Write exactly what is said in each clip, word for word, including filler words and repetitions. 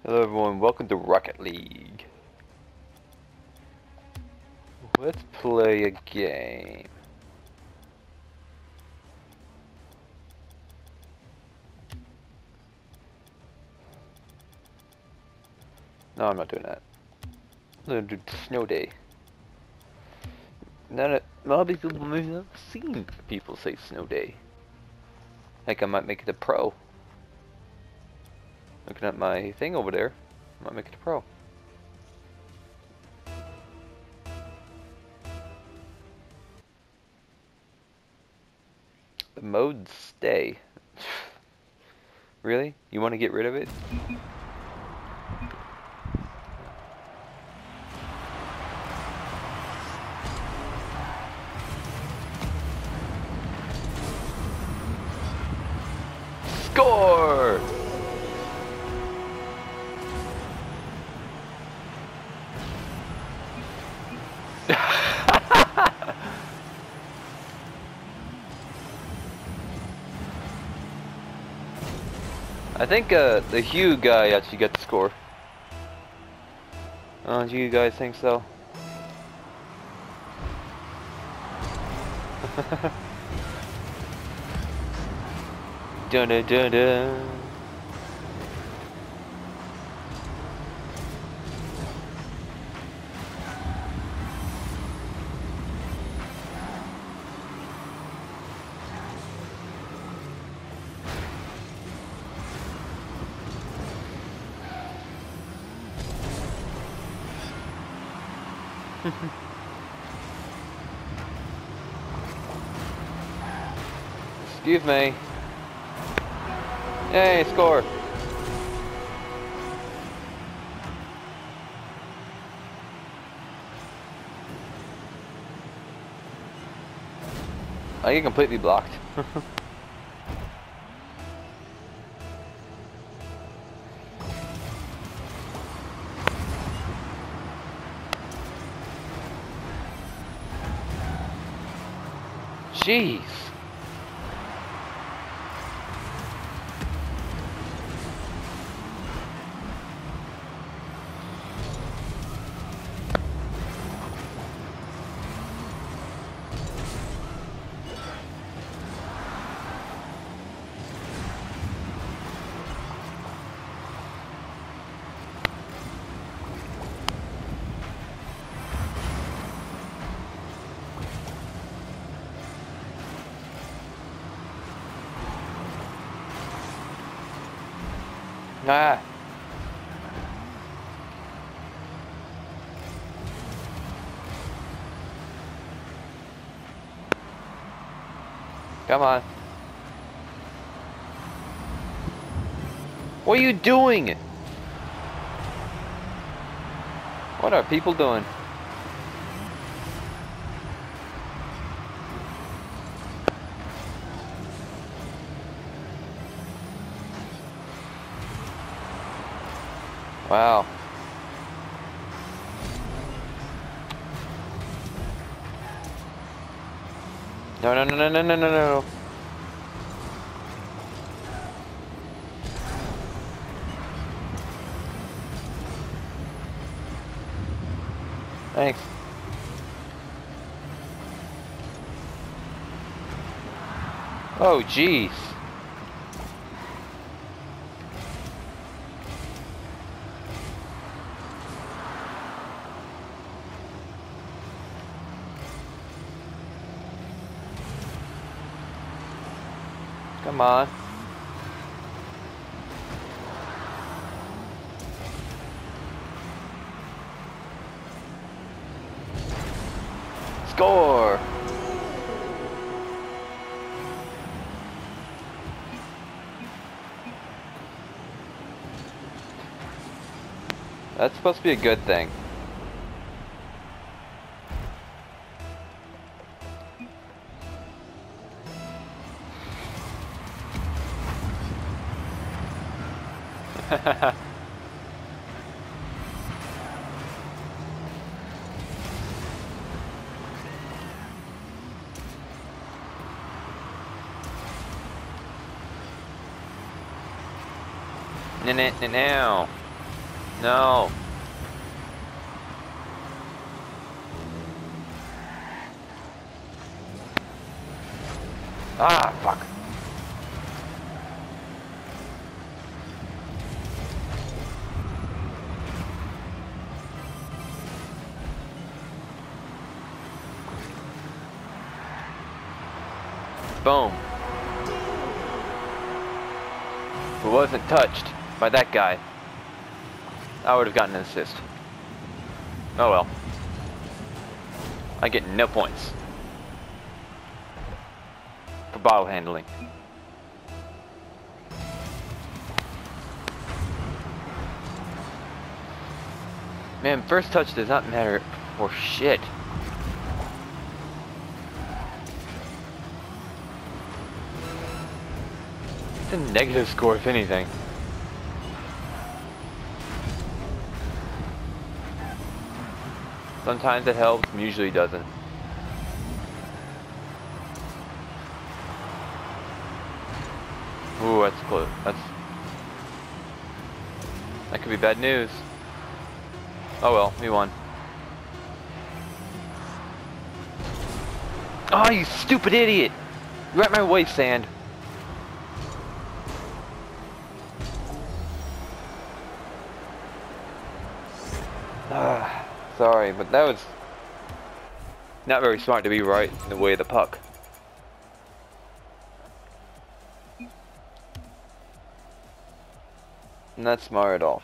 Hello everyone, welcome to Rocket League. Let's play a game. No, I'm not doing that. I'm gonna do Snow Day. None of, a lot of people may not have seen people say Snow Day. Like I might make it a pro. Looking at my thing over there, I might make it a pro. The mode stay. Really? You want to get rid of it? Score! I think uh, the Hugh guy actually got the score. Oh, do you guys think so? Dun dun dun dun. Excuse me. Hey, score. I get completely blocked. Jeez. Ah. Come on. What are you doing? What are people doing? Wow. No, no, no, no, no, no, no, no. Thanks. Oh, jeez. Come on. Score! That's supposed to be a good thing. Now. No. Ah, fuck. Boom. If it wasn't touched by that guy, I would have gotten an assist. Oh well. I get no points for bottle handling. Man, first touch does not matter for shit. It's a negative score, if anything. Sometimes it helps, usually doesn't. Ooh, that's close. That's... That could be bad news. Oh well, we won. Oh, you stupid idiot! You're at my waist, Sand. Ah, sorry, but that was not very smart to be right in the way of the puck. Not smart at all.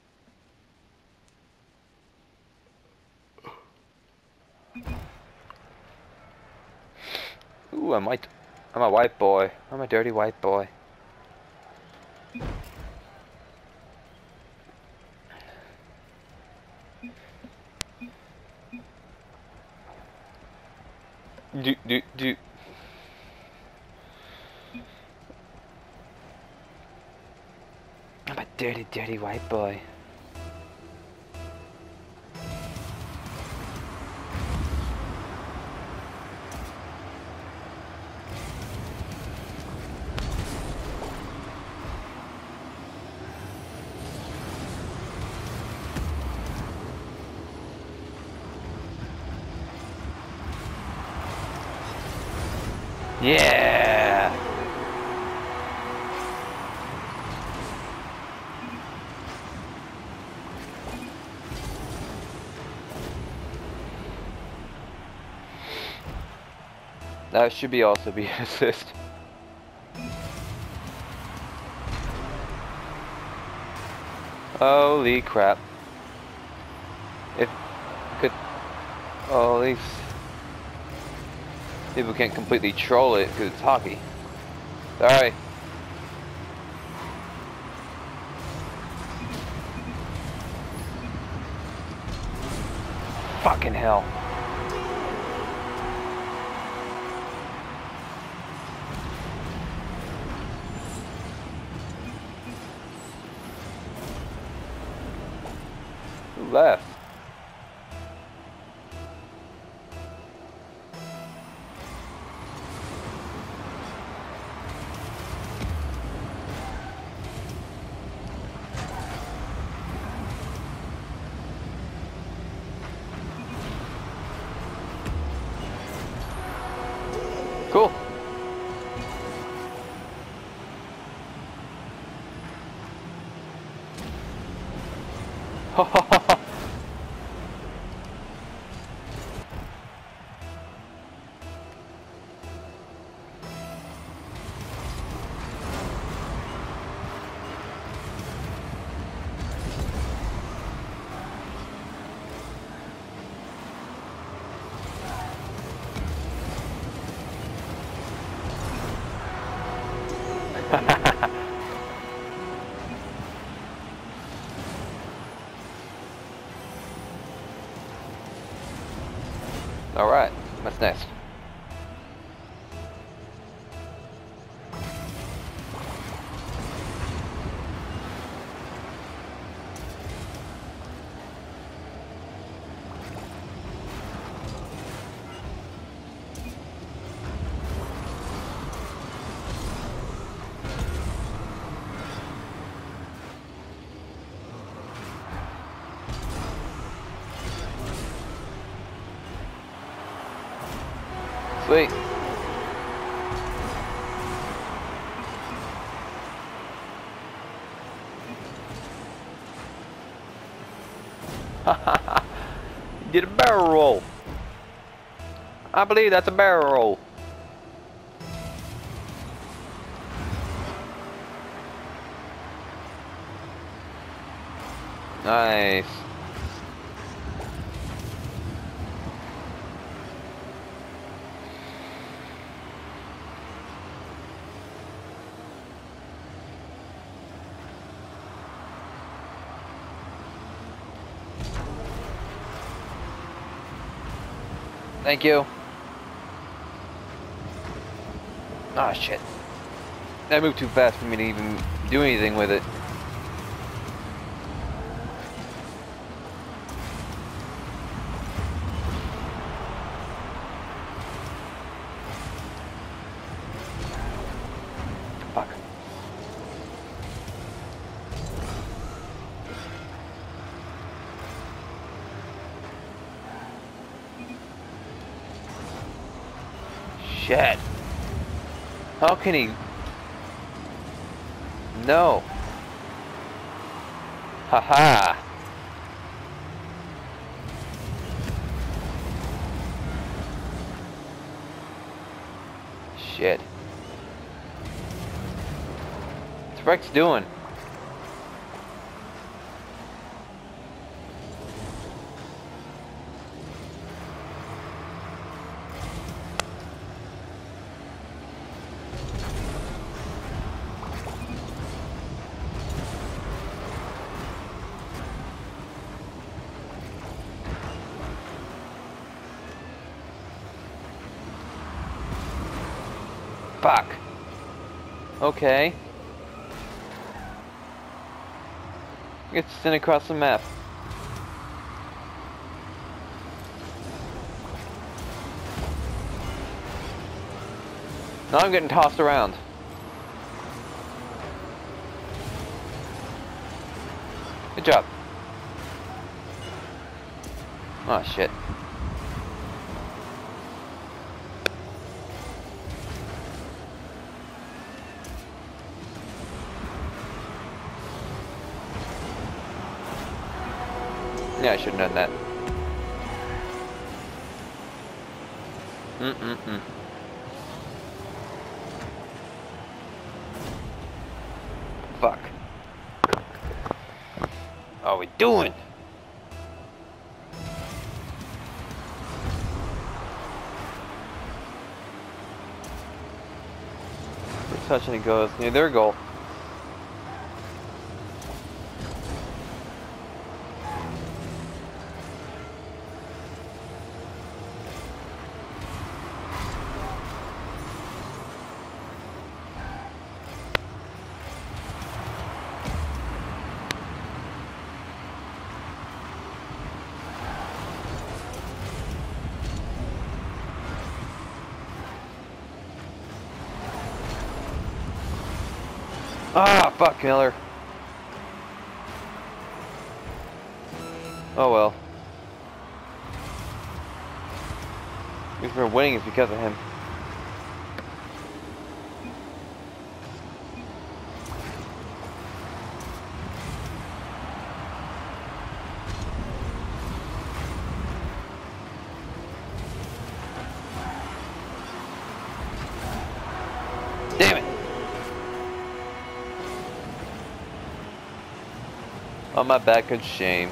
Ooh, I'm white. I'm a white boy. I'm a dirty white boy. Do do do. I'm a dirty, dirty white boy. Yeah. That should be also be an assist. Holy crap. If could oh at least people can't completely troll it because it's hockey. Sorry. Fucking hell. Who left? Cool. Alright, what's next? Sweet. Did a barrel roll. I believe that's a barrel roll. Nice. Thank you. Ah, shit. That moved too fast for me to even do anything with it. Fuck. Shit. How can he? No. Haha. Shit. What's Rex doing? Fuck. Okay. It's sent across the map. Now I'm getting tossed around. Good job. Oh shit. Yeah, I shouldn't have done that. Mm-mm-mm. Fuck. What are we doing? We're touching it goes near their goal. Ah, fuck, Miller. Oh well. If we're winning, it's because of him. Damn it! On my back, good shame.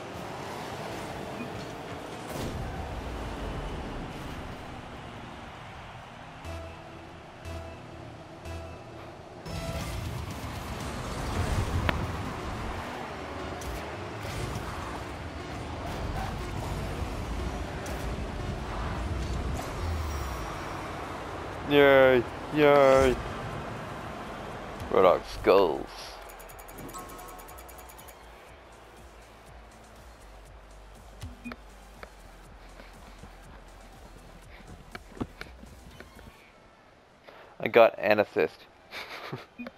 Yay! Yay! Roadhog skulls. I got an assist.